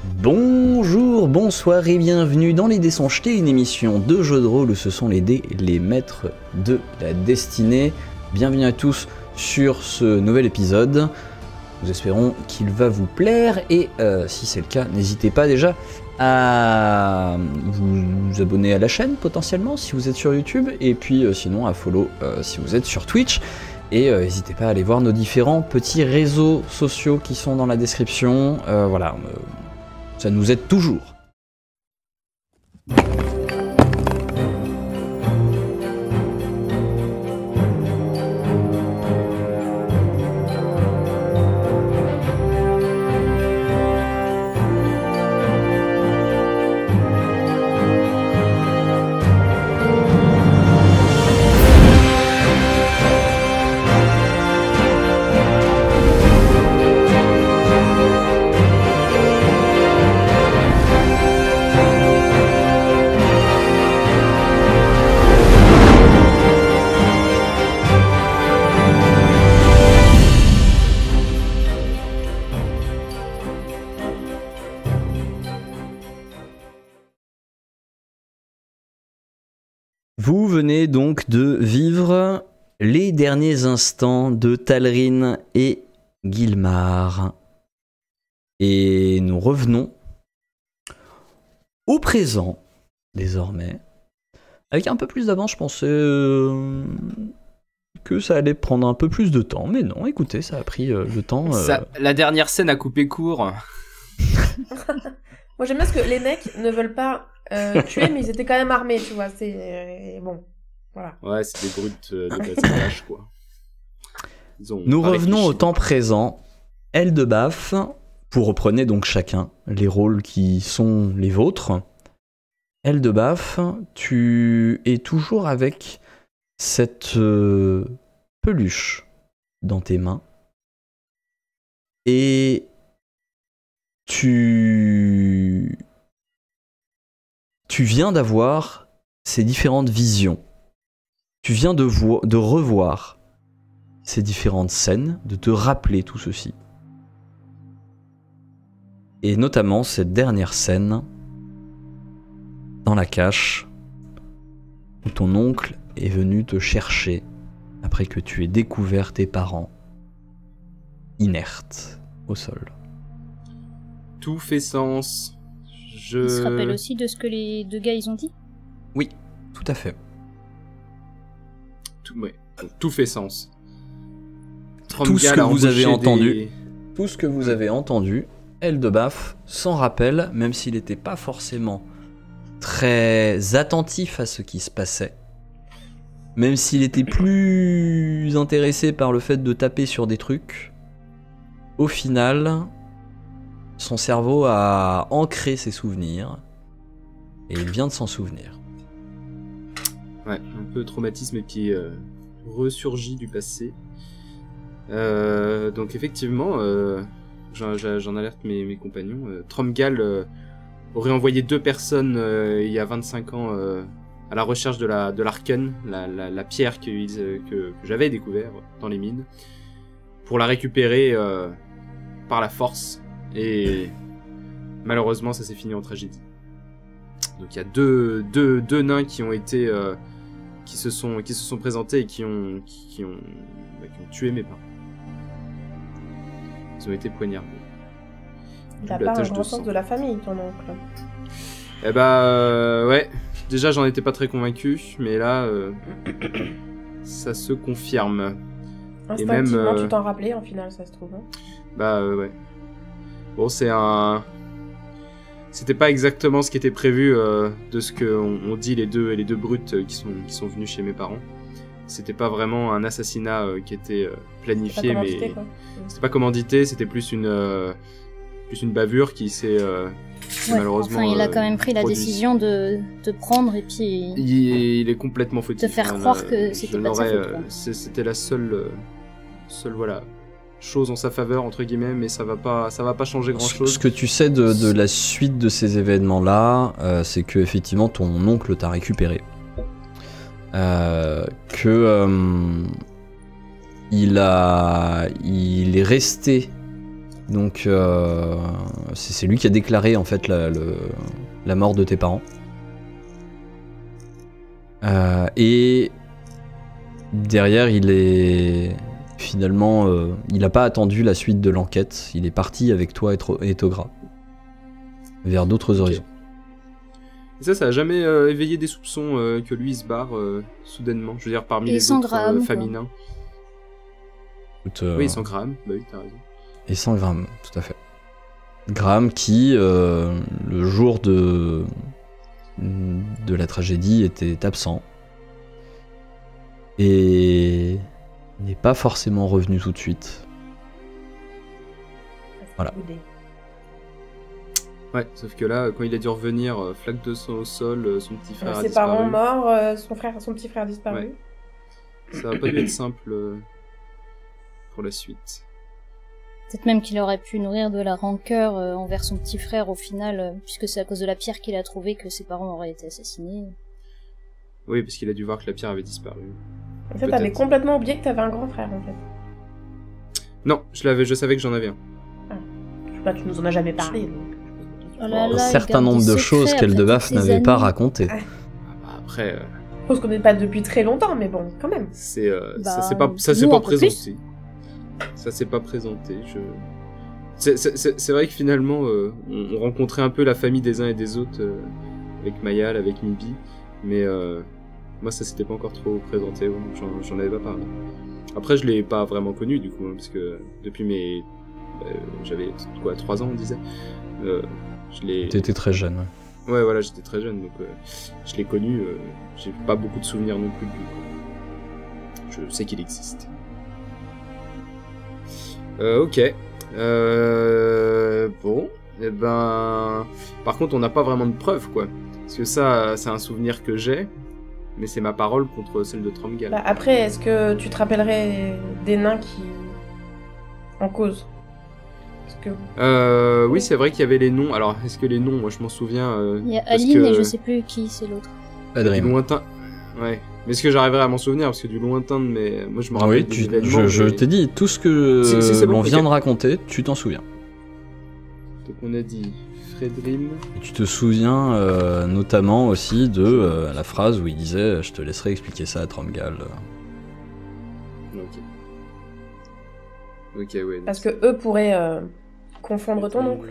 Bonjour, bonsoir et bienvenue dans Les Dés sont jetés, une émission de jeux de rôle où ce sont les dés les maîtres de la destinée. Bienvenue à tous sur ce nouvel épisode. Nous espérons qu'il va vous plaire et si c'est le cas, n'hésitez pas déjà à vous abonner à la chaîne potentiellement si vous êtes sur YouTube et puis sinon à follow si vous êtes sur Twitch. Et n'hésitez pas à aller voir nos différents petits réseaux sociaux qui sont dans la description. Voilà. Ça nous aide toujours. Vous venez donc de vivre les derniers instants de Talrine et Gilmar. Et nous revenons au présent, désormais. Avec un peu plus d'avance, je pensais que ça allait prendre un peu plus de temps. Mais non, écoutez, ça a pris le temps. La dernière scène a coupé court. Moi j'aime bien parce que les mecs ne veulent pas tuer, mais ils étaient quand même armés, tu vois. C'est bon, voilà. Ouais, c'est des brutes de bâtiment, quoi. Nous revenons au temps présent. Eldebaf, vous reprenez donc chacun les rôles qui sont les vôtres. Eldebaf, tu es toujours avec cette peluche dans tes mains. Et tu viens d'avoir ces différentes visions. Tu viens de revoir ces différentes scènes, de te rappeler tout ceci. Et notamment cette dernière scène dans la cache où ton oncle est venu te chercher après que tu aies découvert tes parents inertes au sol. Tout fait sens. Il se rappelle aussi de ce que les deux gars ils ont dit ? Oui, tout à fait. Tout fait sens. Tout ce que vous avez entendu, tout ce que vous avez entendu, Eldebaf s'en rappelle, même s'il n'était pas forcément très attentif à ce qui se passait. Même s'il était plus intéressé par le fait de taper sur des trucs, au final, son cerveau a ancré ses souvenirs et il vient de s'en souvenir. Ouais, un peu traumatisme qui ressurgit du passé. Donc effectivement, j'en alerte mes compagnons. Tromgal aurait envoyé 2 personnes il y a 25 ans à la recherche de l'Arken, la pierre que j'avais découvert dans les mines, pour la récupérer par la force. Et malheureusement, ça s'est fini en tragédie. Donc il y a deux nains qui ont été, qui se sont présentés et qui ont tué mes parents. Ils ont été poignardés. Il a pas un grand sens de la famille, ton oncle. Eh bah ouais. Déjà, j'en étais pas très convaincu, mais là, ça se confirme. Instinctivement, tu t'en rappelais, en final, ça se trouve. Hein. Bah ouais. Bon, c'était pas exactement ce qui était prévu de ce qu'on dit les deux brutes qui sont venus chez mes parents. C'était pas vraiment un assassinat qui était planifié, mais c'était pas commandité, c'était plus une bavure qui s'est malheureusement. Enfin, il a quand même pris la décision de prendre et puis. Il est complètement fautif. De faire croire que c'était pas de sa faute. C'était la seule voilà chose en sa faveur entre guillemets, mais ça va pas changer grand chose. Ce que tu sais de la suite de ces événements là, c'est que effectivement ton oncle t'a récupéré, il est resté Donc c'est lui qui a déclaré en fait la mort de tes parents. Et derrière, il est finalement, il n'a pas attendu la suite de l'enquête. Il est parti avec toi et Togra vers d'autres horizons. Et ça a jamais éveillé des soupçons que lui il se barre soudainement. Je veux dire, parmi Et les sans autres Graham, quoi. familles nains. Écoute, Oui, sans Graham. Bah oui, t'as raison. Et sans Graham, tout à fait. Graham qui, le jour de la tragédie, était absent. Et n'est pas forcément revenu tout de suite. Voilà. Ouais, sauf que là, quand il a dû revenir, flaque de sang au sol, son petit frère a Ses disparu. parents morts, son petit frère disparu. Ouais. Ça va pas dû être simple pour la suite. Peut-être même qu'il aurait pu nourrir de la rancœur envers son petit frère au final, puisque c'est à cause de la pierre qu'il a trouvé que ses parents auraient été assassinés. Oui, parce qu'il a dû voir que la pierre avait disparu. En fait, t'avais complètement oublié que t'avais un grand frère, en fait. Non, je savais que j'en avais un. Je sais pas, tu nous en as jamais parlé, donc... Oh là Un là, certain il garde nombre des de secrets choses après qu'Eldebaf toutes ces n'avait pas années. racontées. Après, Je pense qu'on n'est pas depuis très longtemps, mais bon, quand même. c'est Bah, ça s'est nous, pas un peu plus. présenté. Ça s'est pas présenté. C'est vrai que finalement, on rencontrait un peu la famille des uns et des autres avec Mayal, avec Mibi, mais moi ça s'était pas encore trop présenté, ouais, donc j'en avais pas parlé. Après, je l'ai pas vraiment connu du coup, hein, parce que depuis j'avais quoi, 3 ans on disait. Je l'ai. T'étais très jeune. Ouais. Ouais, voilà, j'étais très jeune, donc je l'ai connu. J'ai pas beaucoup de souvenirs non plus de lui, quoi. Je sais qu'il existe. Ok. Bon. Et ben. Par contre, on n'a pas vraiment de preuves, quoi. Parce que ça, c'est un souvenir que j'ai, mais c'est ma parole contre celle de Tromgal. Bah, après, est-ce que tu te rappellerais des nains qui... en cause? Parce que... Oui, c'est vrai qu'il y avait les noms. Alors, est-ce que les noms, moi je m'en souviens. Il y a parce Aline que et je sais plus qui c'est l'autre. du Adrien. lointain. Ouais. Mais est-ce que j'arriverai à m'en souvenir? Parce que du lointain de mes. Moi je me Ah rappelle oui, des événements. je mais- t'ai dit, tout ce que C'est bon, l'on vient ok. de raconter, tu t'en souviens. Donc on a dit Fredrim. Et tu te souviens notamment aussi de la phrase où il disait « Je te laisserai expliquer ça à Tromgal ». Ok. Ok, ouais. Parce que eux pourraient confondre ton oncle.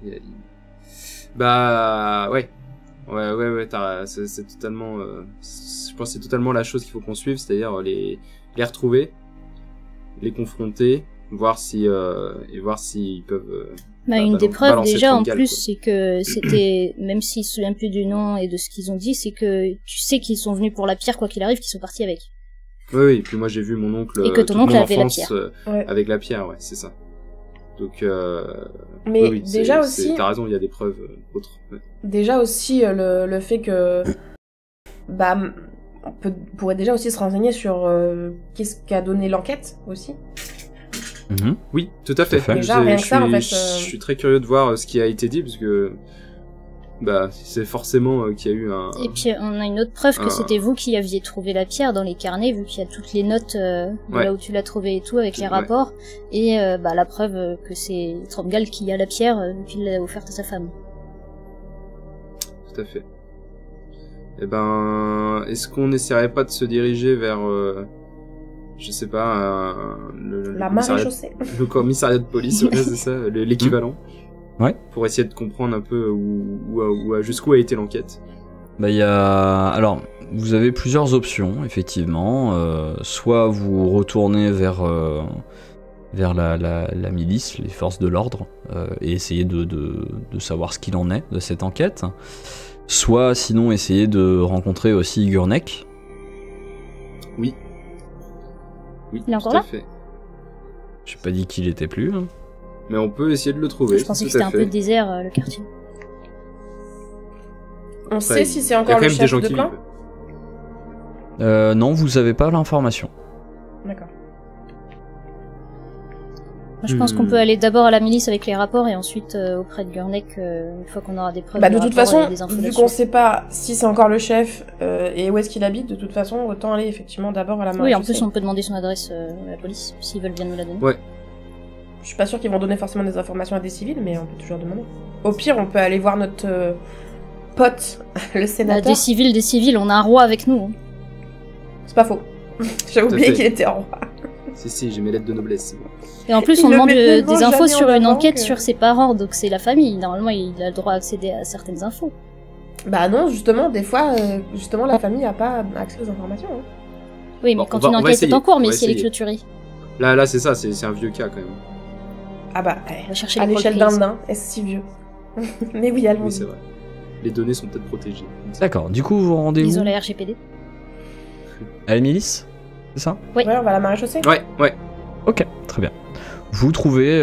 Bah ouais. Ouais, c'est totalement. Je pense que c'est totalement la chose qu'il faut qu'on suive, c'est-à-dire les retrouver, les confronter, voir si et voir s'ils peuvent. Bah, une des preuves balancer déjà en Tromgal, plus, quoi. c'est que c'était, même s'ils se souviennent plus du nom et de ce qu'ils ont dit, c'est que tu sais qu'ils sont venus pour la pierre quoi qu'il arrive, qu'ils sont partis avec. Oui, et puis moi j'ai vu mon oncle. Et que ton toute oncle mon avait la enfance, pierre. Ouais. avec la pierre, ouais, c'est ça. Donc. Mais oui, déjà aussi... T'as raison, il y a des preuves autres. Ouais. Déjà aussi, le fait que... Bah, pourrait déjà aussi se renseigner sur qu'est-ce qu'a donné l'enquête, aussi. Mhm. Oui, tout à fait. Tout à fait. Déjà, rien que ça, en fait, Je suis très curieux de voir ce qui a été dit, parce que bah, c'est forcément qu'il y a eu un... Et puis on a une autre preuve que Ah. c'était vous qui aviez trouvé la pierre dans les carnets, vu qu'il y a toutes les notes de Ouais. là où tu l'as trouvée et tout, avec les Ouais. rapports, et bah, la preuve que c'est Tromgal qui a la pierre, vu qu'il l'a offerte à sa femme. Tout à fait. Eh ben, est-ce qu'on n'essaierait pas de se diriger vers, je sais pas, le La commissariat- maréchaussée. le commissariat de police, ouais, c'est ça, l'équivalent. Ouais. Pour essayer de comprendre un peu jusqu'où a été l'enquête. Bah, il y a... Alors, vous avez plusieurs options, effectivement. Soit vous retournez vers la milice, les forces de l'ordre, et essayer de savoir ce qu'il en est de cette enquête. Soit, sinon, essayer de rencontrer aussi Gurnek. Oui. Oui, Il est encore tout à là fait. J'ai pas dit qu'il était plus. Hein. Mais on peut essayer de le trouver. Je pensais que tout à c'était un fait. peu désert, le quartier. On Enfin, sait si c'est il y a encore quand le même des chef gens de qui clan. vivent. Non, vous avez pas l'information. D'accord. Moi, je pense qu'on peut aller d'abord à la milice avec les rapports et ensuite auprès de Gurnek une fois qu'on aura des preuves. Bah, des de toute rapports et façon, des infos vu là-dessus. qu'on sait pas si c'est encore le chef et où est-ce qu'il habite, de toute façon, autant aller effectivement d'abord à la Oui, maréchaussée. en plus on peut demander son adresse à la police s'ils veulent bien nous la donner. Ouais. Je suis pas sûre qu'ils vont donner forcément des informations à des civils, mais on peut toujours demander. Au pire, on peut aller voir notre pote, le Bah, sénateur. des civils, on a un roi avec nous. C'est pas faux. J'ai oublié fait. qu'il était roi. Si, j'ai mes lettres de noblesse, c'est bon. Et en plus, Il on le demande met tellement des infos jamais sur en une avant enquête que- sur ses parents, donc c'est la famille. Normalement, il a le droit d'accéder à certaines infos. Bah non, justement, des fois, justement, la famille a pas accès aux informations. Hein. Oui, mais Bon, quand on va- une on va enquête essayer, est en cours, on mais va si elle est essayer. clôturée, Là, c'est ça, c'est un vieux cas quand même. Ah bah, on va chercher à les l'échelle cold d'un cases. nain, est-ce si vieux? Mais oui, allons-y. Oui, c'est vrai. Les données sont peut-être protégées. D'accord, du coup, vous rendez Ils où ont la RGPD. À la milice? C'est ça? Oui. Ouais, on va à la maréchaussée. Ouais. Ok, très bien. Vous trouvez,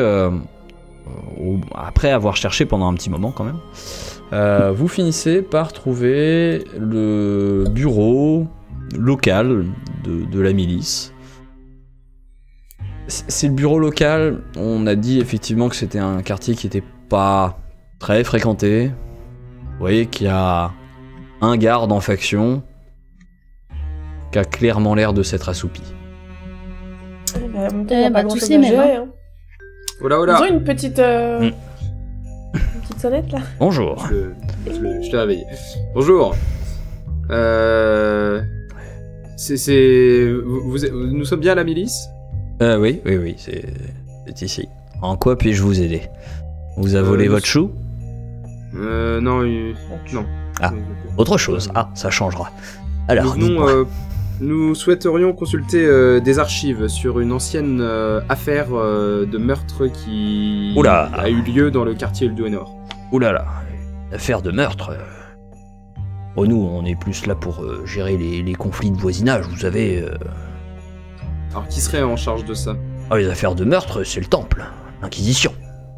après avoir cherché pendant un petit moment quand même, vous finissez par trouver le bureau local de la milice. C'est le bureau local, on a dit effectivement que c'était un quartier qui était pas très fréquenté. Vous voyez qu'il y a un garde en faction qui a clairement l'air de s'être assoupi. En même temps, il y a pas tous grand-chose les à mêmes, gérer, hein. Oh là. Ils ont une petite sonnette, là. Bonjour. Je t'ai réveillé. Bonjour. Nous sommes bien à la milice? Oui, c'est ici. En quoi puis-je vous aider? Vous a volé nous- votre chou? Non, non. Ah. Autre chose. Ah, ça changera. Alors, Nous dites-moi. venons, nous souhaiterions consulter des archives sur une ancienne affaire de meurtre qui Oula. a eu lieu dans le quartier Elduenor. Ouh là là, affaire de meurtre. Oh, nous, on est plus là pour gérer les conflits de voisinage, vous savez. Alors, qui serait en charge de ça? Ah, les affaires de meurtre, c'est le temple, l'Inquisition.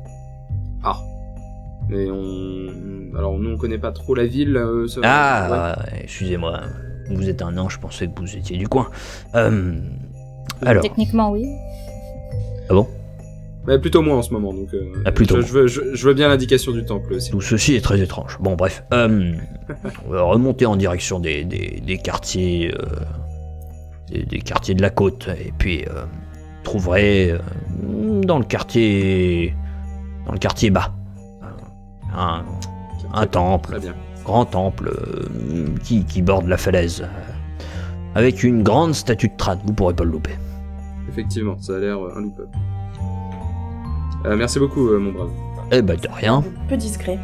Mais alors, nous, on connaît pas trop la ville. Ouais. Excusez-moi, vous êtes un nain, je pensais que vous étiez du coin. Alors, Techniquement, oui. ah bon? Mais plutôt moi en ce moment, donc Plutôt je veux bien l'indication du temple aussi. Tout ceci est très étrange. Bon, bref. On va remonter en direction des quartiers. Des quartiers de la côte. Et puis, vous trouverez dans le quartier bas. Un temple, Très bien. grand temple qui borde la falaise. Avec une grande statue de Tran, vous pourrez pas le louper. Effectivement, ça a l'air inloupable. Merci beaucoup, mon brave. Eh ben, de rien. Peu discret.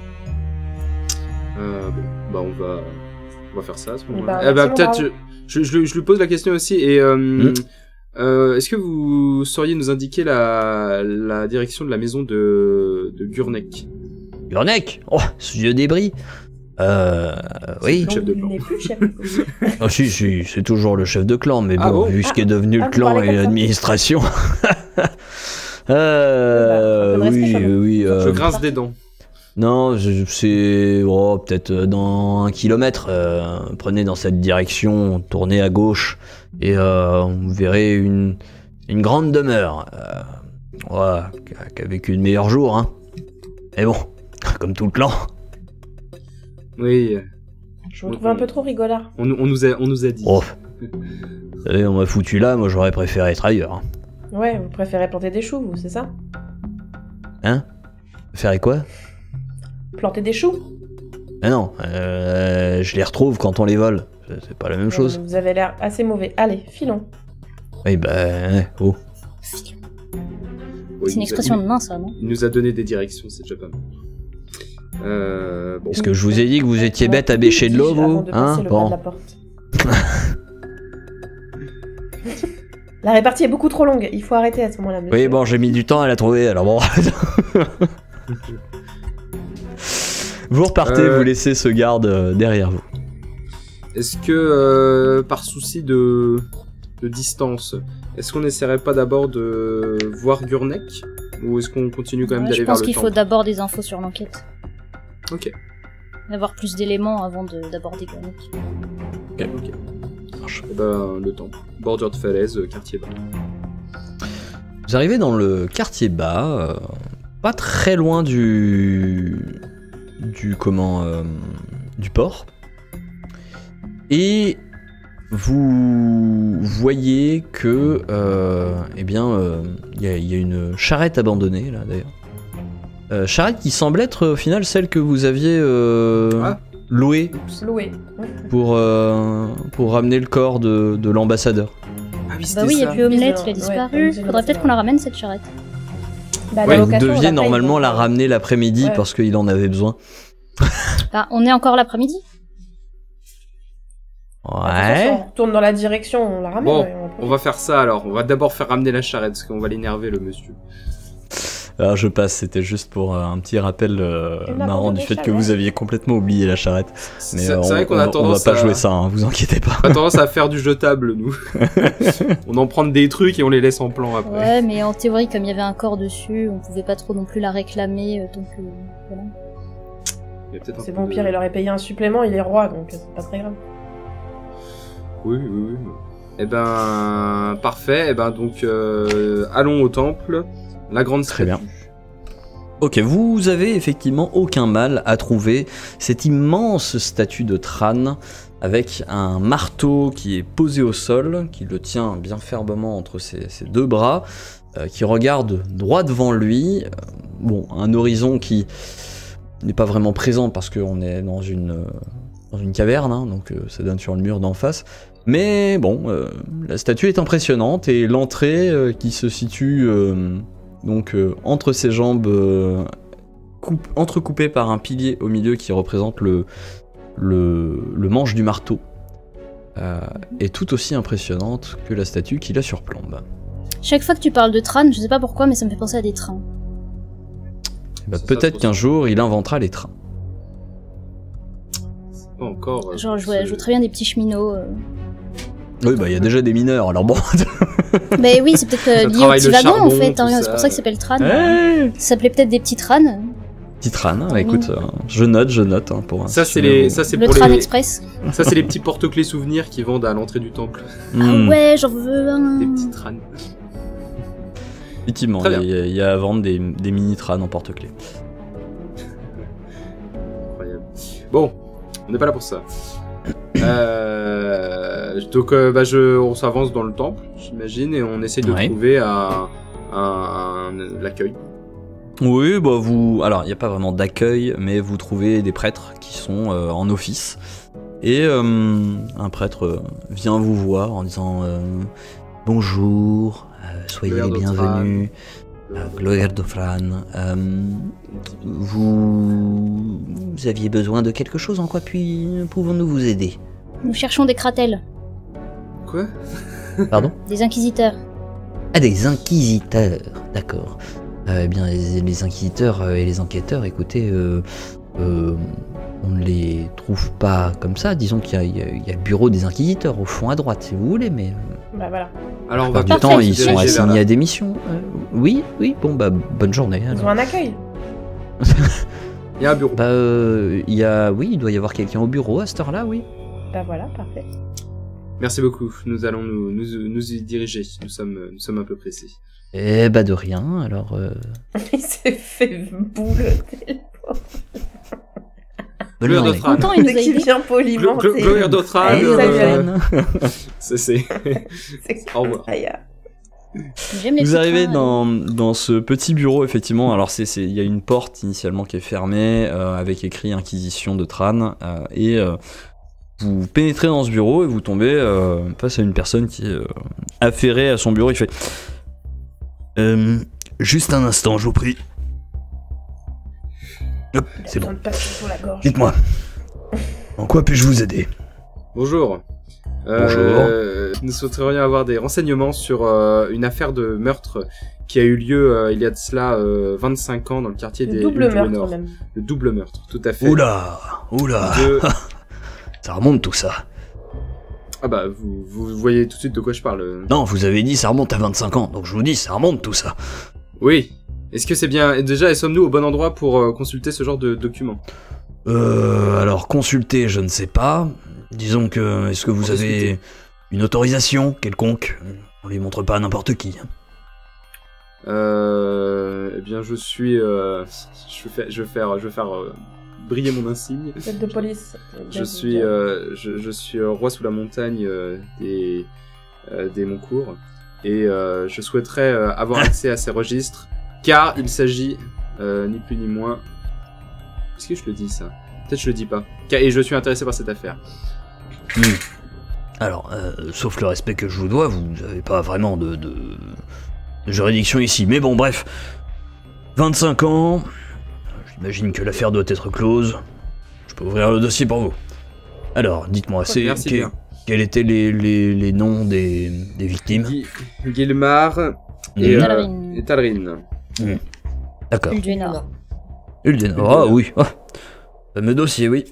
Bon, bah on va faire ça à ce moment-là. Bah, merci, mon peut-être brave. je lui pose la question aussi. Et est-ce que vous sauriez nous indiquer la direction de la maison de Gurnek? Gurnek. Oh, ce vieux débris. Oui. chef de Donc, clan. il n'est plus chef. Ah, si, c'est toujours le chef de clan, mais bon, Ah bon vu ce qu'est devenu le vous clan parlez et comme ça. l'administration. un peu de respect, quand même. Oui. Je grince des dents. Non, c'est peut-être dans 1 kilomètre. Prenez dans cette direction, tournez à gauche et vous verrez une grande demeure. Qui a vécu de meilleurs jours, hein. Mais bon, comme tout le clan. Oui, Je vous trouve un peu trop rigolard. on nous a dit. Oh, vous savez, on m'a foutu là, moi j'aurais préféré être ailleurs. Hein. Ouais, vous préférez planter des choux, vous, c'est ça? Faire quoi? Planter des choux? Mais non, je les retrouve quand on les vole. C'est pas la même chose. Vous avez l'air assez mauvais. Allez, filons. Oui, bah, oh. Oui, C'est une expression de nain, ça, non? Il nous a donné des directions, c'est déjà pas mal. Bon. Est-ce que je vous ai dit que vous étiez bête à bêcher de l'eau, Avant vous? de Hein? passer le pas de Bon. la porte. La répartie est beaucoup trop longue. Il faut arrêter à ce moment-là, monsieur. Oui, bon, j'ai mis du temps à la trouver, alors bon. Vous repartez, vous laissez ce garde derrière vous. Est-ce que, par souci de distance, est-ce qu'on essaierait pas d'abord de voir Gurnek? Ou est-ce qu'on continue quand même Ouais, d'aller je vers pense le qu'il faut temple? d'abord des infos sur l'enquête. Ok. D'avoir plus d'éléments avant d'aborder Gurnek. Ok. Eh ben, le temple. Bordure de falaise, quartier bas. Vous arrivez dans le quartier bas, pas très loin du port. Et vous voyez que, il y a une charrette abandonnée là d'ailleurs. Charrette qui semble être au final celle que vous aviez louée Loué. pour ramener le corps de l'ambassadeur. Ah oui, Bah oui, il n'y a plus Omelette, il a Ouais, disparu. ouais, Faudrait peut-être qu'on la ramène cette charrette. Bah, Ouais, la Vous location, on deviez la paye, normalement donc, la ramener l'après-midi Ouais. parce qu'il en avait besoin. Bah, on est encore l'après-midi. De toute façon, si Ouais. on retourne dans la direction, on la ramène. Bon, ouais, on va faire ça alors. On va d'abord faire ramener la charrette parce qu'on va l'énerver le monsieur. Alors je passe, c'était juste pour un petit rappel m'a marrant abandonné du fait la que vous charrette. aviez complètement oublié la charrette. Mais C'est vrai qu'on a on tendance va pas à... jouer ça, hein, vous inquiétez pas. On a tendance à faire du jetable, nous. On en prend des trucs et on les laisse en plan après. Ouais, mais en théorie, comme il y avait un corps dessus, on pouvait pas trop non plus la réclamer, donc voilà. Il y a peut-être un C'est peu bon, de- Pierre, il aurait payé un supplément, il est roi, donc c'est pas très grave. Oui. Eh ben, parfait. Eh ben, donc, allons au temple. La grande Très bien. statue. Ok, vous avez effectivement aucun mal à trouver cette immense statue de Tran avec un marteau qui est posé au sol, qui le tient bien fermement entre ses deux bras, qui regarde droit devant lui. Bon, un horizon qui n'est pas vraiment présent parce qu'on est dans une caverne, hein, donc ça donne sur le mur d'en face. Mais bon, la statue est impressionnante et l'entrée qui se situe entre ses jambes entrecoupées par un pilier au milieu qui représente le manche du marteau est tout aussi impressionnante que la statue qui la surplombe. Chaque fois que tu parles de Tran, je sais pas pourquoi, mais ça me fait penser à des trains. Bah, Ça, peut-être ça, qu'un jour il inventera les trains. Pas encore. Genre, je vois très bien des petits cheminots. Oui, bah il y a déjà des mineurs, alors bon. Mais oui, c'est peut-être Ça lié aux travaille petits le wagons en charbon, fait, tout hein, ça. c'est pour ça que ça s'appelle Tran. Ouais. Ça s'appelait peut-être des petits Tran. Petit tran, écoute, je note hein, pour un. Ça, si c'est tu veux les, vous- ça, c'est Le pour Tran les, Express. ça, c'est les petits porte-clés souvenirs qui vendent à l'entrée du temple. Hmm, Ah ouais, j'en veux un. Des petits trans. Effectivement, Très bien. il y a à vendre des mini trans en porte-clés. Incroyable. Bon, on n'est pas là pour ça. Donc, on s'avance dans le temple, j'imagine, et on essaie de Ouais. trouver l'accueil. Oui, bah vous. Alors, il n'y a pas vraiment d'accueil, mais vous trouvez des prêtres qui sont en office. Et un prêtre vient vous voir en disant bonjour, soyez les Gloire bienvenus, gloire d'Ofran. Vous aviez besoin de quelque chose, en quoi pouvons-nous vous aider? Nous cherchons des cratels, Quoi? Pardon? des inquisiteurs. Ah, des inquisiteurs, d'accord. Eh bien, les inquisiteurs et les enquêteurs, écoutez, on ne les trouve pas comme ça. Disons qu'il y a le bureau des inquisiteurs au fond à droite, si vous voulez, mais Bah voilà. Alors, on la va plupart du Parfait, temps, ils se sont diriger vers assignés là. à des missions. Oui, bon, bah, bonne journée. Ils alors. ont un accueil. Il y a un bureau. Bah, oui, il doit y avoir quelqu'un au bureau à cette heure-là, oui. Bah voilà, parfait. Merci beaucoup. Nous allons nous y diriger. Nous sommes un peu pressés. Eh bah, de rien, alors... Il s'est fait boulotter. bonne Gloire journée. d'Ofran. Content, il nous a Dès qu'il aidés. vient poliment, Gloire d'Ofran. Allez, ça bonne vient. journée. C'est. Au revoir. J'aime les Vous petits arrivez trains, dans ce petit bureau, effectivement. Alors, il y a une porte initialement qui est fermée, avec écrit Inquisition de Tran, et vous pénétrez dans ce bureau et vous tombez face à une personne qui est affairée à son bureau. Il fait juste un instant, je vous prie. Hop, c'est bon. Dites-moi, en quoi puis-je vous aider? Bonjour. Bonjour. Nous souhaiterions avoir des renseignements sur une affaire de meurtre qui a eu lieu il y a de cela 25 ans dans le quartier des Le double Îles du meurtre, Nord. même. Le double meurtre, tout à fait. Oula. De- Ça remonte tout ça. Ah bah, vous voyez tout de suite de quoi je parle. Non, vous avez dit ça remonte à 25 ans, donc je vous dis, ça remonte tout ça. Oui. Est-ce que c'est bien... Déjà, sommes-nous au bon endroit pour consulter ce genre de documents? Alors consulter, je ne sais pas. Disons que, est-ce que vous On avez discuter. une autorisation quelconque? On les montre pas à n'importe qui. Eh bien, je suis... je vais faire briller mon insigne. Chef de police. Je suis roi sous la montagne des Moncourt et je souhaiterais avoir accès à ces registres car il s'agit ni plus ni moins. Est-ce que je le dis ça? Peut-être je le dis pas. Et je suis intéressé par cette affaire. Alors, sauf le respect que je vous dois, vous n'avez pas vraiment de juridiction ici. Mais bon, bref. 25 ans. J'imagine que l'affaire doit être close. Je peux ouvrir le dossier pour vous. Alors, dites-moi, quels étaient les noms des victimes? Guillemard et Talrine. D'accord. Ulduénor. Ah oui. Ah. Fameux dossier, oui.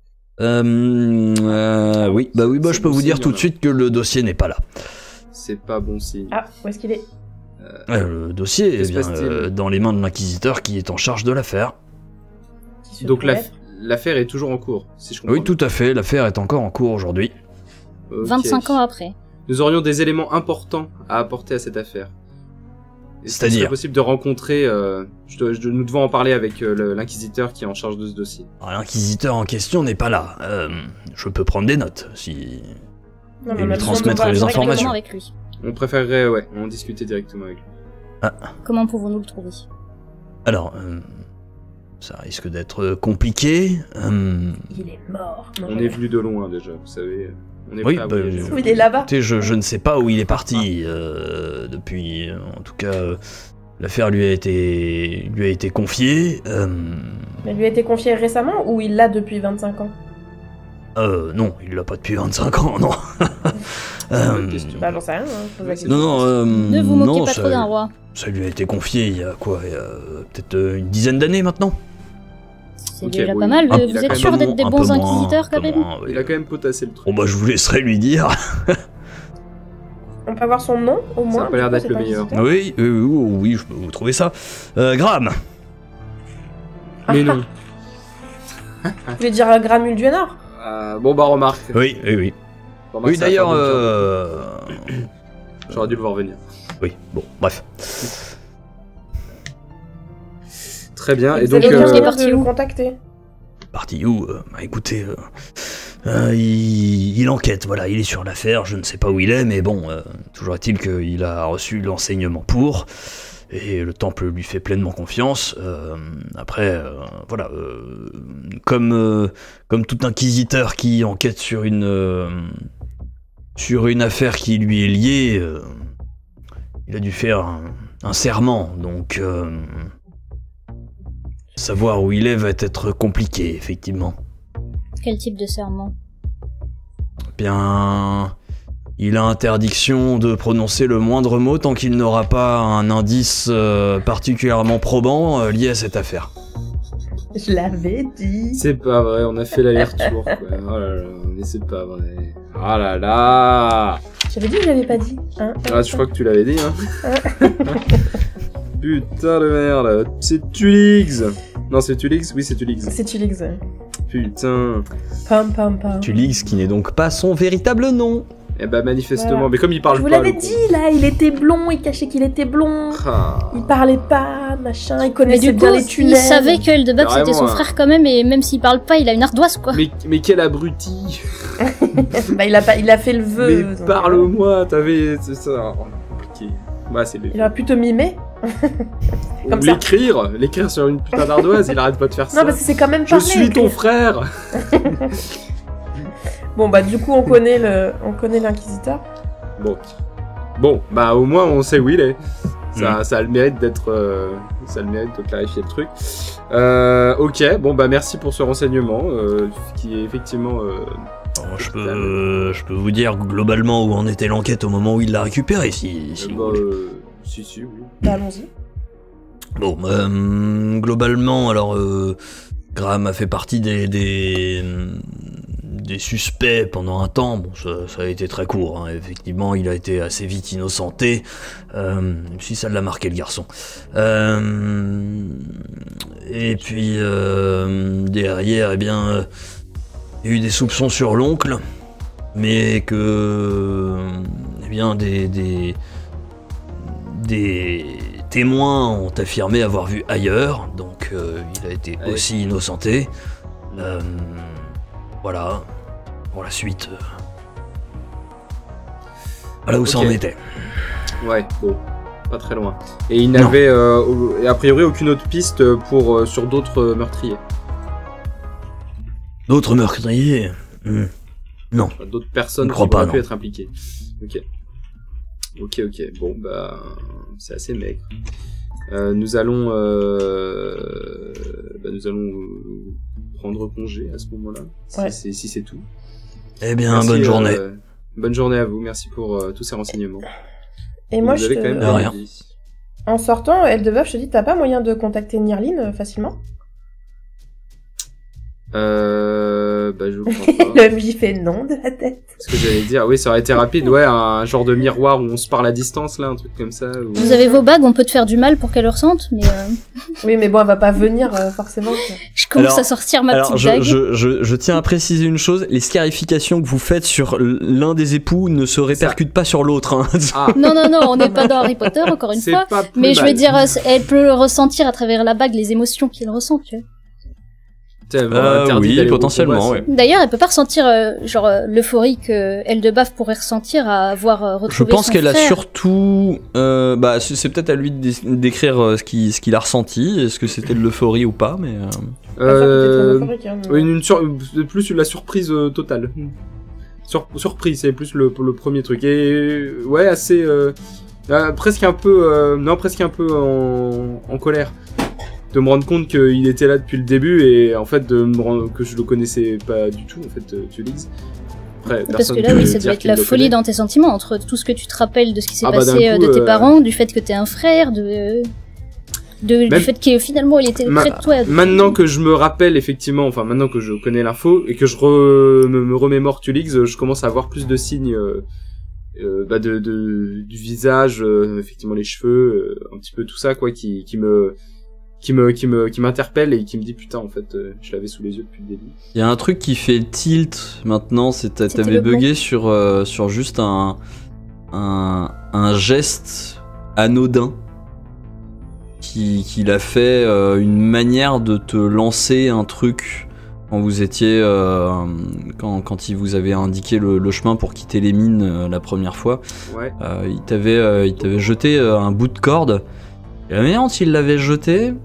Oui, je peux vous dire tout de suite que le dossier n'est pas là. C'est pas bon signe. Ah, où est-ce qu'il est? Le dossier est bien dans les mains de l'inquisiteur qui est en charge de l'affaire. Donc l'affaire est toujours en cours, si je comprends. Oui, tout à fait, l'affaire est encore en cours aujourd'hui. Okay. 25 ans après. Nous aurions des éléments importants à apporter à cette affaire. C'est-à-dire, serait possible de rencontrer... nous devons en parler avec l'inquisiteur qui est en charge de ce dossier. L'inquisiteur en question n'est pas là. Je peux prendre des notes, si... Non, et lui transmettre les informations. Avec lui. On préférerait, en discuter directement avec lui. Comment pouvons-nous le trouver? Alors, ça risque d'être compliqué. Il est mort. On est venu de loin déjà, vous savez. On est Oui, prêt à il est là-bas. Écoutez, je ne sais pas où il est parti depuis. En tout cas, l'affaire lui a été confiée. Mais lui a été confié récemment ou il l'a depuis 25 ans? Non, il l'a pas depuis 25 ans, non. Bah j'en sais rien, je pose la question. Non, Ne vous moquez pas trop d'un roi. Ça lui a été confié il y a quoi? Peut-être une dizaine d'années maintenant. C'est déjà pas mal, vous êtes sûr d'être des bons inquisiteurs quand même? Oui. Il a quand même potassé le truc. Bon bah je vous laisserai lui dire. On peut avoir son nom au moins? Ça a pas l'air d'être le meilleur. Oui, je peux vous trouver ça. Graham. Mais non. Vous voulez dire Gramule du Nord? Bon bah remarque. Oui. Remarque, Oui, ça va d'ailleurs, faire j'aurais dû le voir venir. Oui, bon, bref. Très bien, et Vous donc... avez bien parti de où le contacter? Parti où? Écoutez, il enquête, voilà, il est sur l'affaire, je ne sais pas où il est, mais bon, toujours est-il qu'il a reçu l'enseignement pour, et le temple lui fait pleinement confiance. Après, voilà, comme tout inquisiteur qui enquête sur une affaire qui lui est liée, il a dû faire un serment, donc savoir où il est va être compliqué, effectivement. Quel type de serment? Bien, il a interdiction de prononcer le moindre mot tant qu'il n'aura pas un indice particulièrement probant lié à cette affaire. Je l'avais dit. C'est pas vrai, on a fait l'aller-retour, quoi. Oh là là, mais c'est pas vrai. Oh là là. J'avais dit ou je l'avais pas dit? Je crois que tu l'avais dit, hein. Putain de merde. C'est Tulix. Non, c'est Tulix? Oui, c'est Tulix. C'est Tulix. Putain. Pam. Tulix, qui n'est donc pas son véritable nom. Eh bah manifestement, Voilà. mais comme il parle Je vous pas... l'avais dit là, il était blond, il cachait qu'il était blond. Il parlait pas, machin, il Mais connaissait du coup, bien les tunnels. il savait qu'Eldebab Carrément, c'était son hein. frère quand même, et même s'il parle pas, il a une ardoise quoi. Mais quel abruti. Bah il a fait le vœu. Mais donc, parle-moi, t'avais... C'est ça, compliqué. Bah c'est le... Il aurait pu te mimer. Comme Ou ça. l'écrire sur une putain d'ardoise, il arrête pas de faire ça. Non, parce que c'est quand même Je parlé, suis ton écrire. frère. Bon bah du coup on connaît l'inquisiteur. Bon, bah au moins on sait où il est. Ça a le mérite d'être... ça a le mérite de clarifier le truc. Ok, bon bah merci pour ce renseignement, qui est effectivement... Alors, je peux vous dire globalement où en était l'enquête au moment où il l'a récupéré, si vous voulez. Si, oui. Bah allons-y. Bon, globalement, alors, Graham a fait partie des suspects pendant un temps. Bon, ça a été très court, hein. Effectivement, il a été assez vite innocenté, même si ça l'a marqué le garçon. Et puis, derrière, eh bien, il y a eu des soupçons sur l'oncle, mais que, eh bien, des témoins ont affirmé avoir vu ailleurs, donc il a été aussi innocenté. Voilà. Pour la suite. Voilà où ça Ok. en était. Ouais, bon, pas très loin. Et il n'avait a priori aucune autre piste pour sur d'autres meurtriers. D'autres meurtriers. Non. Enfin, d'autres personnes Je qui crois pas, auraient pu non. être impliquées. Ok. Bon, bah, c'est assez maigre. Nous allons prendre congé à ce moment-là, Ouais. si c'est tout. Eh bien, Merci, bonne journée. Bonne journée à vous, merci pour tous ces renseignements. Et moi, vous avez quand même De rien. dit. en sortant, Eldebeuf, je te dis, t'as pas moyen de contacter Nirlin facilement? Bah, je crois pas. Le MJ fait non de la tête. Ce que j'allais dire, oui, ça aurait été rapide, ouais, un genre de miroir où on se parle à distance, là, un truc comme ça. Où... Vous avez vos bagues, on peut te faire du mal pour qu'elle le ressente, mais Oui, mais bon, elle va pas venir forcément. Quoi. je commence Alors- à sortir ma Alors, petite bague. je tiens à préciser une chose, les scarifications que vous faites sur l'un des époux ne se répercutent pas sur l'autre. Hein. Ah, Non, on n'est pas dans Harry Potter, encore une c'est fois. pas plus Mais je mal. veux dire, elle peut ressentir à travers la bague les émotions qu'il ressent, tu vois. Putain, bon, interdit Oui, d'aller au potentiellement, combat, ouais. D'ailleurs, elle peut pas ressentir, l'euphorie que Eldebaf pourrait ressentir à avoir retrouvé Je pense son qu'elle a frère. surtout... bah, c'est peut-être à lui d'écrire ce qu'il a ressenti, est-ce que c'était de l'euphorie ou pas, mais... Ça peut être très euphorique, hein, mais- plus la surprise totale. Surprise, c'est plus le premier truc. Et ouais, assez presque un peu en colère de me rendre compte qu'il était là depuis le début et en fait que je le connaissais pas du tout en fait, Tulix. Après, Parce personne que là, peut oui, ça dire doit être qu'il la le folie connaît. dans tes sentiments, entre tout ce que tu te rappelles de ce qui s'est Ah bah, passé d'un coup, de tes parents, du fait que t'es un frère, du Même- fait que finalement il était près de toi. Maintenant que je me rappelle effectivement, enfin maintenant que je connais l'info et que je me remémore Tulix, je commence à avoir plus de signes du visage, effectivement les cheveux, un petit peu tout ça quoi, qui m'interpelle et qui me dit putain en fait je l'avais sous les yeux depuis le début. Il y a un truc qui fait tilt maintenant, C'était t'avais le blond. bugué sur juste un geste anodin qu'il a fait, une manière de te lancer un truc quand vous étiez quand il vous avait indiqué le chemin pour quitter les mines la première fois. Ouais. Il t'avait jeté un bout de corde. Et la manière dont il l'avait jeté,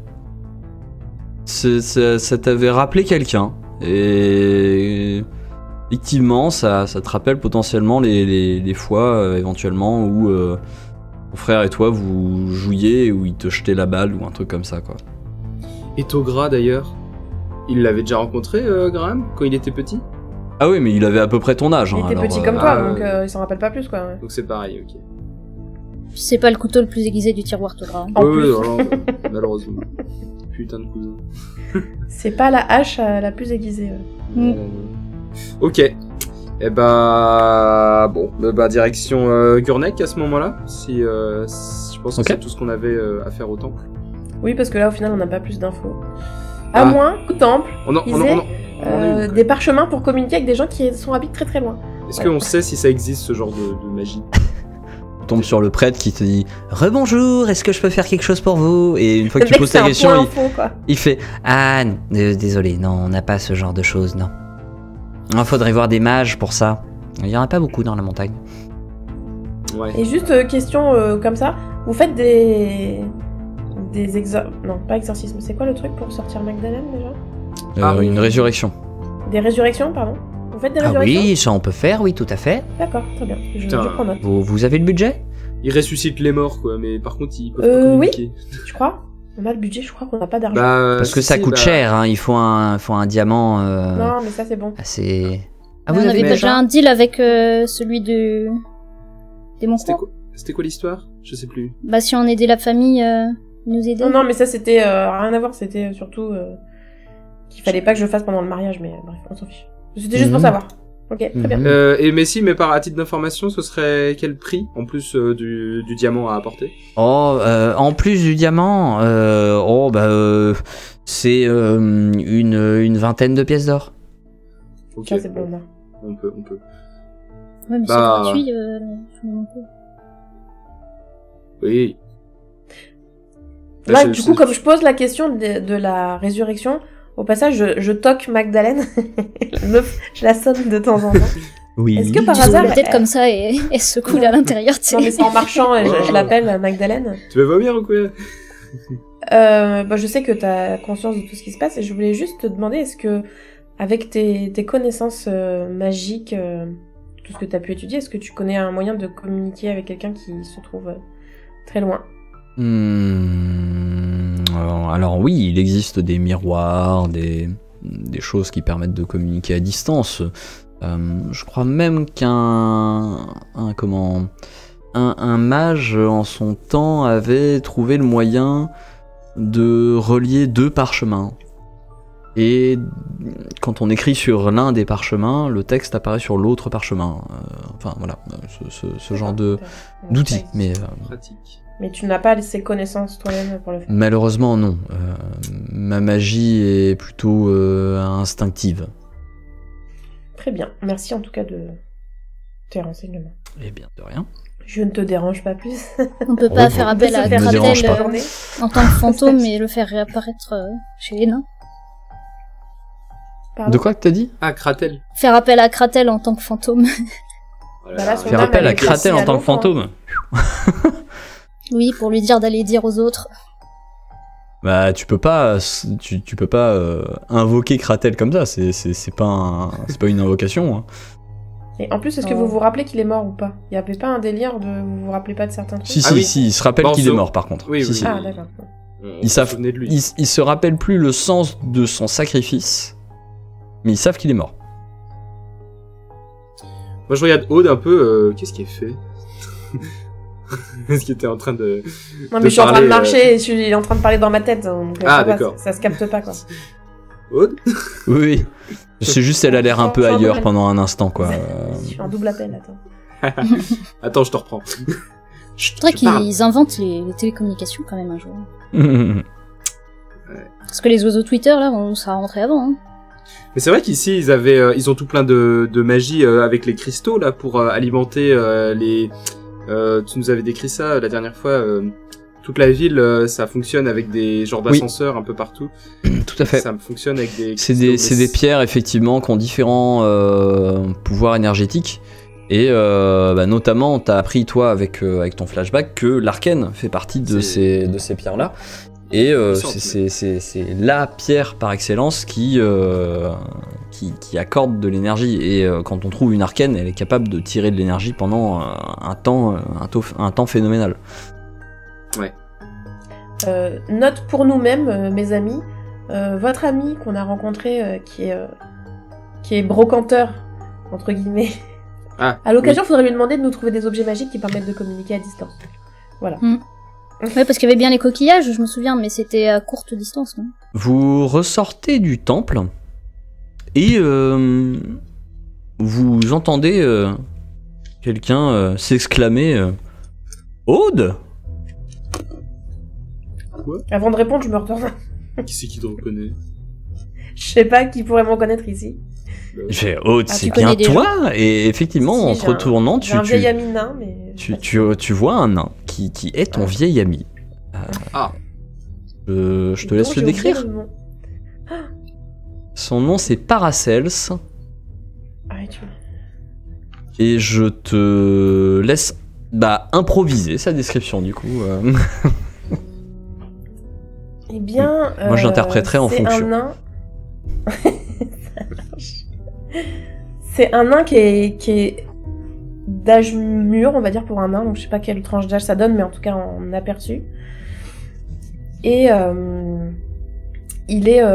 ça t'avait rappelé quelqu'un. Et effectivement, ça te rappelle potentiellement les fois éventuellement où ton frère et toi vous jouiez, où il te jetait la balle ou un truc comme ça quoi. Et Togra d'ailleurs, il l'avait déjà rencontré Graham quand il était petit, Ah oui, mais il avait à peu près ton âge. Il hein, était alors, petit comme toi, ah, donc il s'en rappelle pas plus, quoi. Ouais. donc c'est pareil, ok. C'est pas le couteau le plus aiguisé du tiroir, Togra. En Oui, plus. alors, malheureusement. Putain de cousin. C'est pas la hache la plus aiguisée. Ouais. Mm. Ok. Et bah bon, direction Gurnek à ce moment-là. Si je pense que Ok. c'est tout ce qu'on avait à faire au temple. Oui, parce que là, au final, on n'a pas plus d'infos. À Ah. moins qu'au temple, On en Ils a aient, une. des parchemins pour communiquer avec des gens qui habitent très très loin. Est-ce qu'on sait si ça existe ce genre de magie? Tu tombes sur le prêtre qui te dit rebonjour, est-ce que je peux faire quelque chose pour vous? Et une fois que Le tu mec, poses c'est ta un question, point info, quoi. il fait ah désolé, non, on n'a pas ce genre de choses, non. Il faudrait voir des mages pour ça. Il y en a pas beaucoup dans la montagne. Ouais. Et juste question comme ça, vous faites des non, pas exorcismes, c'est quoi le truc pour sortir Magdalene déjà? Une résurrection. Des résurrections, pardon. Vous faites des Ah résurrections? oui, ça on peut faire, oui, tout à fait. D'accord, très bien. Je Putain. prends note. Vous avez le budget? Ils ressuscitent les morts quoi, mais par contre ils peuvent pas Oui. communiquer. Tu crois? On a le budget, je crois qu'on n'a pas d'argent. Parce que ça si, coûte bah, cher, hein. Il faut un diamant Non, mais ça c'est bon. assez... Ah, Mais vous on avez avait déjà déjà un deal avec celui de Démon Croix. C'était quoi l'histoire? Je sais plus. Bah si on aidait la famille, nous aider. Non, mais ça c'était rien à voir, c'était surtout qu'il fallait pas que je le fasse pendant le mariage, mais bref, on s'en fiche. C'était juste pour Mhm. savoir. Ok, très bien. Et mais par à titre d'information, ce serait quel prix en plus du diamant à apporter? Oh, en plus du diamant, c'est une vingtaine de pièces d'or. Ok. Ça c'est bon, là. On peut. Ouais, mais Bah, c'est gratuit. sur mon coup. Oui. Là, C'est- du coup, comme je pose la question de la résurrection, Au passage, je toque Magdalene. La meuf, je la sonne de temps en temps. Oui. Est-ce que par Tu ouvres hasard... la tête comme ça et se coule à l'intérieur, tu sais. Non, mais c'est en marchant, et je l'appelle Magdalene. Tu veux vomir ou quoi? Bah, je sais que t'as conscience de tout ce qui se passe, et je voulais juste te demander, est-ce que, avec tes connaissances magiques, tout ce que t'as pu étudier, est-ce que tu connais un moyen de communiquer avec quelqu'un qui se trouve très loin? Alors oui, il existe des miroirs, des choses qui permettent de communiquer à distance. Je crois même qu'un mage en son temps avait trouvé le moyen de relier 2 parchemins. Et quand on écrit sur l'un des parchemins, le texte apparaît sur l'autre parchemin. Enfin voilà, ce genre d'outil. Mais Pratique. Mais tu n'as pas ces connaissances toi-même pour le faire. malheureusement non. Ma magie est plutôt instinctive. Très bien. Merci en tout cas de tes renseignements. Eh bien, de rien. Je ne te dérange pas plus. On peut pas Oh, faire bon. appel à Se faire me dérange tuer pas. la journée. en tant que fantôme et le faire réapparaître chez les nains. Pardon. De quoi que t'as dit? Ah, Kratel. Faire appel à Kratel en tant que fantôme. Voilà. Bah là, son Faire âme, appel elle à est Kratel placée en à tant que longtemps. fantôme. Oui, pour lui dire d'aller dire aux autres. Bah tu peux pas invoquer Kratel comme ça, c'est pas une invocation. Hein. Et en plus, est-ce que vous vous rappelez qu'il est mort ou pas? Il y avait pas un délire de vous vous rappelez pas de certains trucs? Si Ah oui. il se rappelle qu'il est Borzo. mort par contre. Oui, Si, oui. si. Ah, d'accord. Ils savent, de lui. il se rappelle plus le sens de son sacrifice, mais ils savent qu'il est mort. Moi, je regarde Aude un peu. Qu'est-ce qui est fait? Est-ce qu'il était en train de... Non, de mais je suis en train de parler, marcher et je suis en train de parler dans ma tête. Donc, Ah, ça va, d'accord. ça se capte pas, quoi. Aude? Oui. C'est juste elle a l'air un peu Enfin, ailleurs ouais. pendant un instant quoi. Je suis en double appel, attends. Attends, je te reprends. Je voudrais qu'ils inventent les télécommunications quand même un jour. Parce que les oiseaux Twitter, là, on sera rentré avant. Hein. Mais c'est vrai qu'ici, ils ont tout plein de magie avec les cristaux, là, pour alimenter les... tu nous avais décrit ça la dernière fois. Toute la ville, ça fonctionne avec des genres Oui. d'ascenseurs un peu partout. Tout à fait. Ça fonctionne avec des... C'est cristaux, mais des pierres effectivement qui ont différents pouvoirs énergétiques. Et notamment, t'as appris toi avec ton flashback que l'arcane fait partie de ces pierres-là. Et c'est la pierre par excellence qui accorde de l'énergie. Et quand on trouve une arcane, elle est capable de tirer de l'énergie pendant un temps phénoménal. Ouais. Note pour nous-mêmes, mes amis, votre ami qu'on a rencontré qui est brocanteur, entre guillemets. Ah, À l'occasion, il faudrait lui demander de nous trouver des objets magiques qui permettent de communiquer à distance. Voilà. Ouais, parce qu'il y avait bien les coquillages, je me souviens, mais c'était à courte distance, non? Vous ressortez du temple et vous entendez quelqu'un s'exclamer Aude. Avant de répondre, je me retourne. Qui c'est qui te reconnaît? Je sais pas qui pourrait m'en connaître ici. Je fais Aude, Ah, c'est tu connais bien des toi. Et effectivement, Si, en j'ai te retournant, J'ai un vieil ami nain, mais... tu vois un nain qui est ton vieil ami. Ah. Je te laisse le décrire. Son nom c'est Paracels. Ah, oui, tu... Et je te laisse improviser sa description du coup. Eh bien... Moi, je l'interpréterai en fonction. C'est un nain... C'est un nain qui est d'âge mûr, on va dire, pour un nain. Donc, je sais pas quelle tranche d'âge ça donne, mais en tout cas, en aperçu. Et il est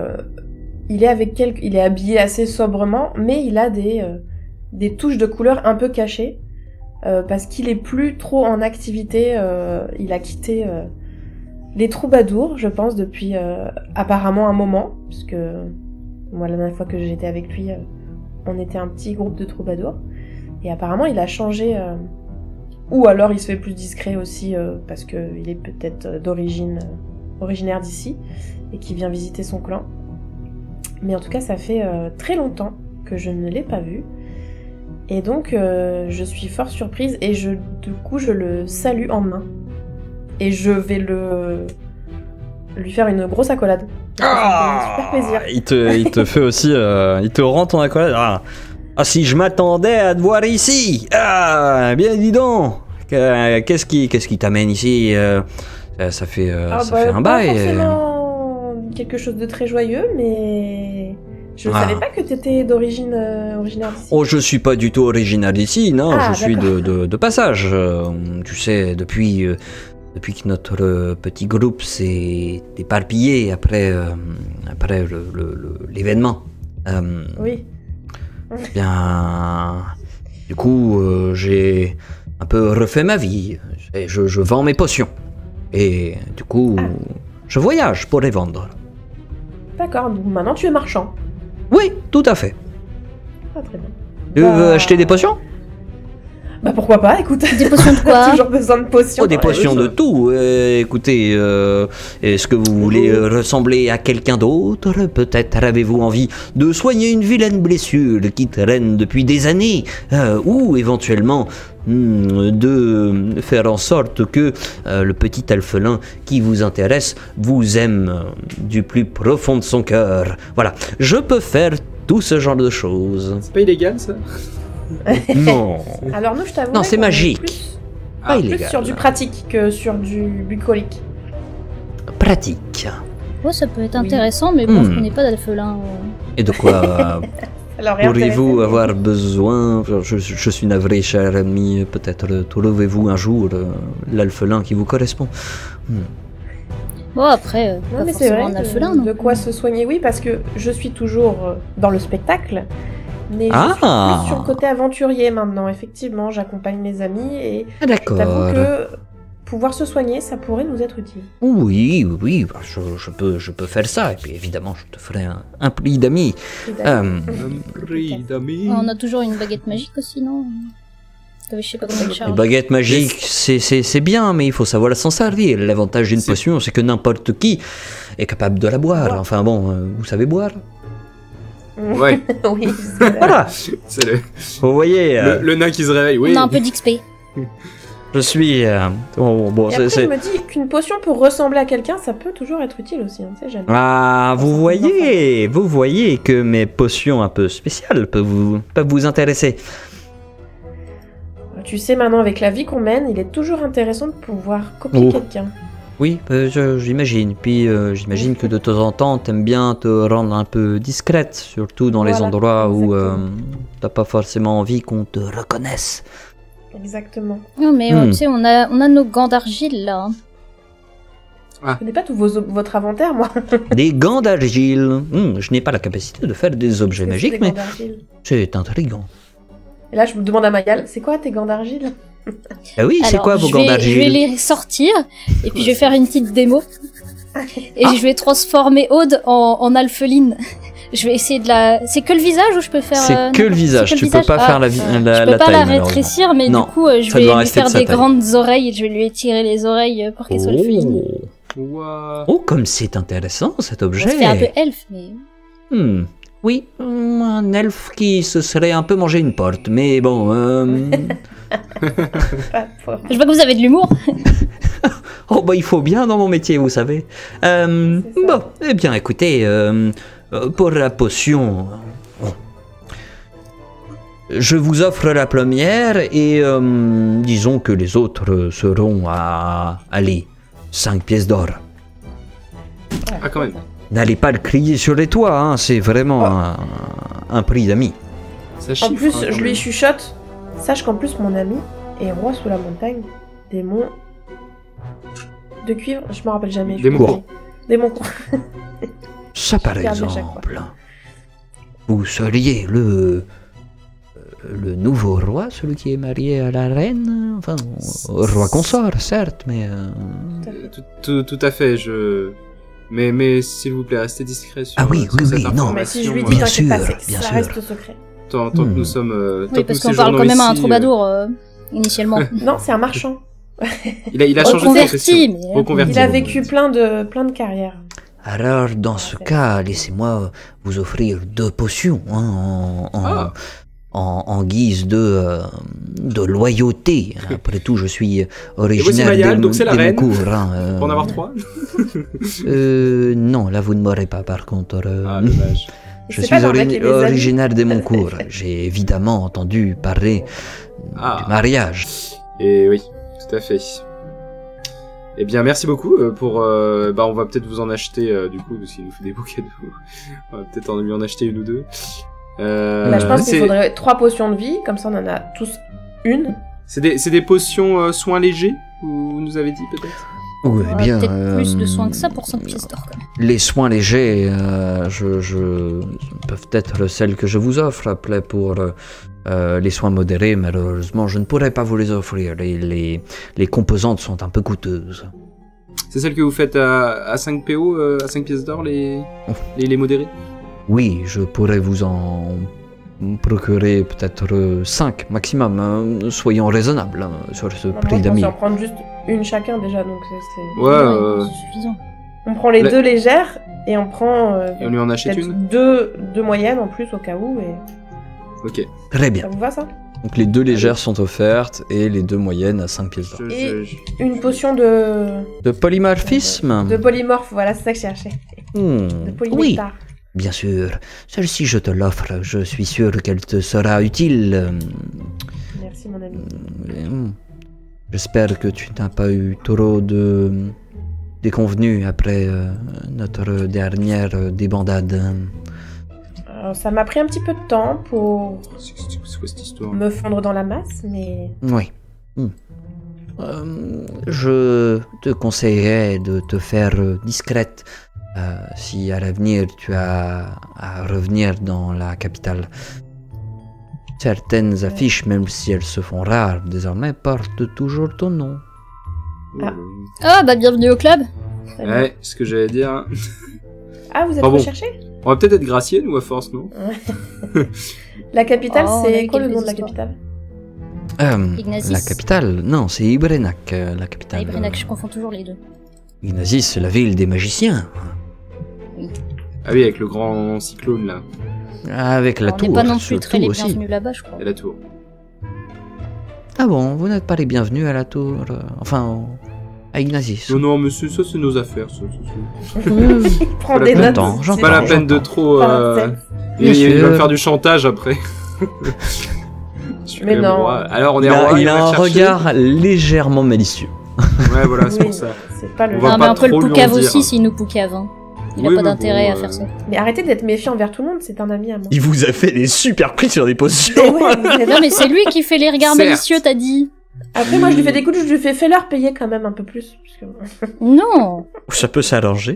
habillé assez sobrement, mais il a des touches de couleur un peu cachées, parce qu'il est plus trop en activité. Il a quitté les troubadours, je pense, depuis apparemment un moment, puisque moi, la dernière fois que j'étais avec lui, on était un petit groupe de troubadours, et apparemment il a changé, ou alors il se fait plus discret aussi, parce qu'il est peut-être originaire d'ici, et qui vient visiter son clan. Mais en tout cas, ça fait très longtemps que je ne l'ai pas vu, et donc je suis fort surprise, et du coup je le salue en main, et je vais lui faire une grosse accolade. Ça me fait super plaisir. Il te fait aussi, il te rend ton accolade. Ah, si je m'attendais à te voir ici. Ah, bien dis donc. Qu'est-ce qui t'amène ici? Ça fait un pas bail. forcément quelque chose de très joyeux, mais je ne savais pas que tu étais d'origine originaire d'ici. Oh, je suis pas du tout originaire d'ici, non, Ah, je suis de passage. Tu sais, depuis que notre petit groupe s'est éparpillé après l'événement. Oui. Bien, du coup, j'ai un peu refait ma vie. Je vends mes potions. Et du coup, je voyage pour les vendre. D'accord, donc maintenant tu es marchand. Oui, tout à fait. Ah, très bien. Tu veux acheter des potions? Bah pourquoi pas, écoute. Des potions de On a quoi? toujours besoin de potions. Oh, des potions de tout. Écoutez, est-ce que vous voulez ressembler à quelqu'un d'autre? Peut-être avez-vous envie de soigner une vilaine blessure qui traîne depuis des années? Ou éventuellement de faire en sorte que le petit alphelin qui vous intéresse vous aime du plus profond de son cœur. Voilà, je peux faire tout ce genre de choses. C'est pas illégal ça? Non, Alors nous, je t'avoue. non, c'est magique. Plus, Pas plus illégal. sur du pratique que sur du bucolique. Pratique. Ouais, ça peut être intéressant, mais bon, je connais pas d'alphelin. Et de quoi Alors, pourriez-vous avoir besoin? Je suis navré, cher ami. Peut-être trouvez-vous un jour l'alphelin qui vous correspond. Bon, après, Non, pas mais c'est forcément vrai. un alphelin, non? De quoi se soigner, oui, parce que je suis toujours dans le spectacle. Mais je suis plus sur le côté aventurier maintenant, effectivement. J'accompagne mes amis et Ah, d'accord. j'avoue que pouvoir se soigner, ça pourrait nous être utile. Oui, bah, je peux faire ça. Et puis évidemment, je te ferai un prix d'amis. Un prix d'amis. On a toujours une baguette magique aussi, non? Je sais pas comment il Les charge. baguettes magiques, c'est bien, mais il faut savoir s'en servir. L'avantage d'une potion, c'est que n'importe qui est capable de la boire. Enfin bon, vous savez boire? Ouais. Oui, c'est vrai. Voilà. C'est le, Vous voyez, le nain qui se réveille, oui. On a un peu d'XP. je suis... bon, Et après, je me dis qu'une potion pour ressembler à quelqu'un, ça peut toujours être utile aussi, on ne sait jamais. Ah, vous voyez que mes potions un peu spéciales peuvent vous intéresser. Tu sais, maintenant, avec la vie qu'on mène, il est toujours intéressant de pouvoir copier Oh. quelqu'un. Oui, j'imagine. Puis j'imagine que de temps en temps, t'aimes bien te rendre un peu discrète, surtout dans les Voilà, endroits où exactement. t'as pas forcément envie qu'on te reconnaisse. Exactement. Non, mais tu sais, on a nos gants d'argile, là. Je connais pas tout votre inventaire, moi. Des gants d'argile. Je n'ai pas la capacité de faire des objets Qu'est-ce que magiques, c'est, des mais gants d'argile c'est intriguant. Et là, je me demande à Mayal, c'est quoi tes gants d'argile? Ah oui, c'est Alors, quoi vos je gants vais d'argile? les sortir, et puis je vais faire une petite démo. Et je vais transformer Aude en alpheline. Je vais essayer de la... C'est que le visage ou je peux faire... C'est que le visage, c'est que tu le peux visage. pas faire la Je taille. peux pas la rétrécir, mais Non, du coup, je ça vais doit lui rester de faire sa des taille. grandes oreilles et je vais lui étirer les oreilles pour qu'elle soit alpheline. Ouah. Oh, comme c'est intéressant cet objet. Ça fait un peu elfe, mais... Oui, un elfe qui se serait un peu mangé une porte, mais bon... Je vois que vous avez de l'humour. Oh bah il faut bien dans mon métier, vous savez. Bon, eh bien écoutez, pour la potion... Je vous offre la première et disons que les autres seront à... allez, 5 pièces d'or. Ah, quand même. N'allez pas le crier sur les toits, hein, c'est vraiment un prix d'amis. Ça En chiffre, plus, hein, quand je lui même. chuchote. Sache qu'en plus, mon ami est roi sous la montagne. Démon de cuivre, je me rappelle jamais. Démon court. Démon court. Ça par perds à chaque exemple, vous seriez le nouveau roi, celui qui est marié à la reine, enfin, au roi consort, certes, mais... Tout à fait, Mais s'il vous plaît, restez discret sur, Ah oui, sur oui, cette oui, non. Mais si je information, lui Bien dis, t'inquiète pas, sûr, c'est que bien ça sûr. reste secret. tant que nous sommes... tant Oui, que parce nous qu'on parle quand séjournons même à un ici, troubadour, initialement. Non, c'est un marchand. Il a changé de profession. Reconverti, mais... Reconverti. Il a vécu plein de carrières. Alors, dans ce cas, laissez-moi vous offrir 2 potions, hein, en guise de loyauté. Après tout, je suis originaire Mayal, donc c'est la reine. Moncourt. Pour en avoir 3. Non, là vous ne m'aurez pas par contre. Ah, dommage. Je C'est suis pas normal qu'il y ait des amis. originaire des Moncourt. J'ai évidemment entendu parler du mariage. Et oui, tout à fait. Eh bien, merci beaucoup pour... on va peut-être vous en acheter, du coup, parce qu'il nous fait des beaux cadeaux. On va peut-être lui en acheter une ou deux. Je pense qu'il faudrait 3 potions de vie, comme ça on en a tous une. C'est des potions soins légers, vous nous avez dit peut-être? Oui, On bien. a peut-être plus de soins que ça pour 5 pièces d'or, quand même. Les soins légers, peuvent être celles que je vous offre. Après, pour les soins modérés, malheureusement, je ne pourrais pas vous les offrir. Les composantes sont un peu coûteuses. C'est celle que vous faites à 5 PO, à 5 pièces d'or, les modérés? Oui, je pourrais vous en procurer peut-être 5 maximum. Hein. Soyons raisonnables sur ce prix Moi, d'ami. on prendre juste une chacun déjà, donc c'est... Ouais, c'est suffisant. On prend les 2 légères et on prend et on lui en achète peut-être une? 2 moyennes en plus au cas où. Et... Ok. Très Ça bien. vous va ça? Donc les 2 légères sont offertes et les 2 moyennes à 5 pièces d'or. Une potion de Polymorphisme polymorphe, voilà, c'est ça que je cherchais. De Oui, polynectar. bien sûr. Celle-ci, je te l'offre. Je suis sûr qu'elle te sera utile. Merci mon ami. J'espère que tu n'as pas eu trop de déconvenues après notre dernière débandade. Alors, ça m'a pris un petit peu de temps pour C'est quoi cette histoire? me fondre dans la masse, mais... Oui. Je te conseillerais de te faire discrète si à l'avenir tu as à revenir dans la capitale. Certaines affiches, même si elles se font rares désormais, portent toujours ton nom. Ah. Ah, bah bienvenue au club. Ouais, c'est ce que j'allais dire. Ah, vous êtes Pardon. recherché? On va peut-être être graciés, nous, à force, non? La capitale, Oh, on a c'est eu quoi le quelques nom de la histoires. capitale? Ignazis. La capitale? Non, c'est Ibrenac, la capitale. Ah, Ibrenac, je confonds toujours les deux. Ignazis, c'est la ville des magiciens. Ah oui, avec le grand cyclone, là. Avec la On tour, n'est pas non plus surtout très les aussi. bienvenus là-bas, je crois. Et la tour. Ah bon, vous n'êtes pas les bienvenus à la tour, à Ignazis. Non, monsieur, ça, c'est nos affaires, ça. Il prend Pas des la notes. J'entends, c'est j'entends. Pas la bon. peine de trop... Pas Bien il va sûr. me faire du chantage, après. Je suis Mais quand même non. roi. Alors, on est Il roi, a va un te chercher. regard légèrement malicieux. Ouais, voilà, c'est Oui, pour ça. c'est pas le On va Non, pas mais un peu le trop lui en poucave dire. aussi s'il nous poucave. Hein. Il Oui, a pas mais d'intérêt bon, à faire ça. Mais arrêtez d'être méfiant envers tout le monde, c'est un ami à moi. Il vous a fait des super prix sur des potions. Mais ouais, vous êtes- Non, mais c'est lui qui fait les regards Certes. malicieux, t'as dit. Après, moi, je lui fais des coups, je lui fais fais-leur payer quand même un peu plus. Puisque... Non. Ça peut s'arranger.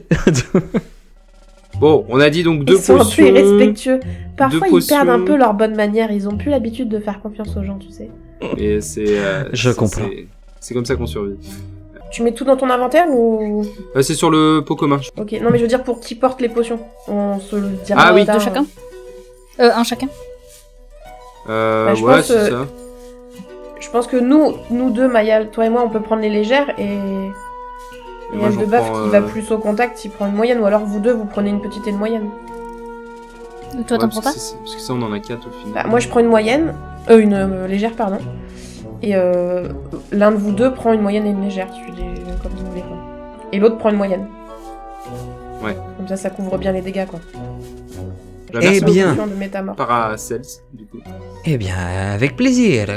Bon, on a dit donc 2 Ils sont un peu potions. irrespectueux. Parfois, deux ils perdent un potions. peu leur bonne manière. Ils ont plus l'habitude de faire confiance aux gens, tu sais. Et c'est... Je comprends. C'est comme ça qu'on survit. Tu mets tout dans ton inventaire ou... C'est sur le pot commun. Ok, non mais je veux dire pour qui porte les potions. On se le dira Ah oui. plus tard. Deux chacun. Un chacun. je Ouais, pense, c'est ça. Je pense que nous deux, Maya, toi et moi, on peut prendre les légères et moi, j'en Eldebuff prends, qui va plus au contact, il prend une moyenne. Ou alors vous deux, vous prenez une petite et une moyenne. Toi, t'en Ouais, prends parce pas que parce que ça, on en a 4 au final. Bah, moi, je prends une moyenne, une légère, pardon. Et l'un de vous deux prend une moyenne et une légère, comme vous voulez. Quoi. Et l'autre prend une moyenne. Ouais. Comme ça couvre bien les dégâts, quoi. Bah, Eh merci beaucoup. bien. De métamorphe. Paracels, du coup. Eh bien, avec plaisir.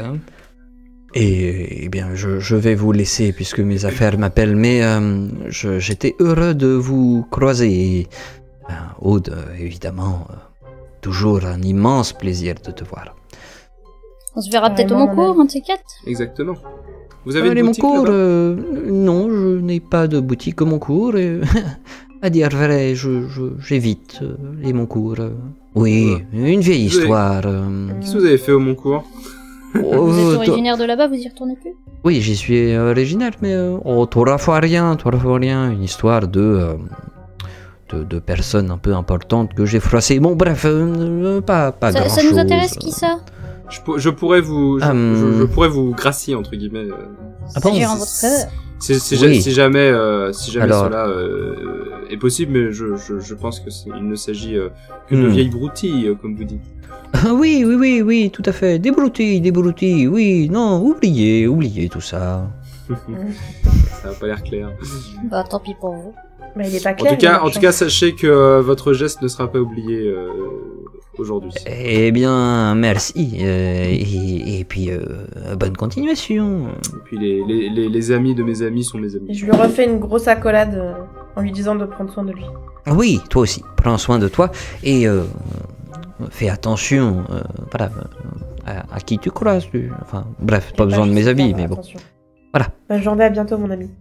Et eh bien, je vais vous laisser puisque mes affaires m'appellent, mais j'étais heureux de vous croiser. Aude, évidemment, toujours un immense plaisir de te voir. On se verra peut-être au Vraiment, Moncourt, un de ces quatre. Exactement. Vous avez les une boutique Moncourt, là-bas non, je n'ai pas de boutique au Moncourt. Et à dire vrai, j'évite les Moncourt. Oui, une vieille Vous avez- histoire. Qu'est-ce que vous avez fait au Moncourt? Vous êtes originaire de là-bas, vous y retournez plus? Oui, j'y suis originaire, mais trois fois rien, une histoire de personnes un peu importantes que j'ai froissées. Bon, bref, pas grand-chose. Ça nous intéresse qui ça? Je pourrais vous... Je pourrais vous gracier, entre guillemets. Ah bon, Agir en votre faveur. Oui. Si jamais Alors- cela est possible, mais je pense que il ne s'agit que de vieilles broutilles, comme vous dites. Oui, tout à fait. Des broutilles, oui, non, oubliez tout ça. Ça va pas l'air clair. Bah, tant pis pour vous. Mais il est pas clair. En tout cas, sachez que votre geste ne sera pas oublié aujourd'hui. Eh bien, merci. Et puis, bonne continuation. Et puis les amis de mes amis sont mes amis. Et je lui refais une grosse accolade en lui disant de prendre soin de lui. Oui, toi aussi. Prends soin de toi et fais attention à qui tu croises. Enfin, bref, pas besoin de mes avis, mais bon. Attention. Voilà. Bonne journée, à bientôt mon ami.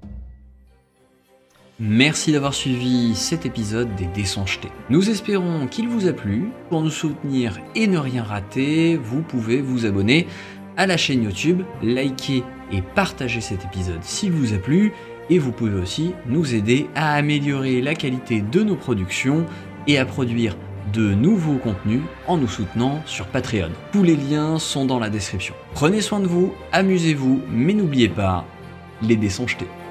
Merci d'avoir suivi cet épisode des Dés sont jetés. Nous espérons qu'il vous a plu. Pour nous soutenir et ne rien rater, vous pouvez vous abonner à la chaîne YouTube, liker et partager cet épisode s'il vous a plu. Et vous pouvez aussi nous aider à améliorer la qualité de nos productions et à produire de nouveaux contenus en nous soutenant sur Patreon. Tous les liens sont dans la description. Prenez soin de vous, amusez-vous, mais n'oubliez pas, les dés sont jetés.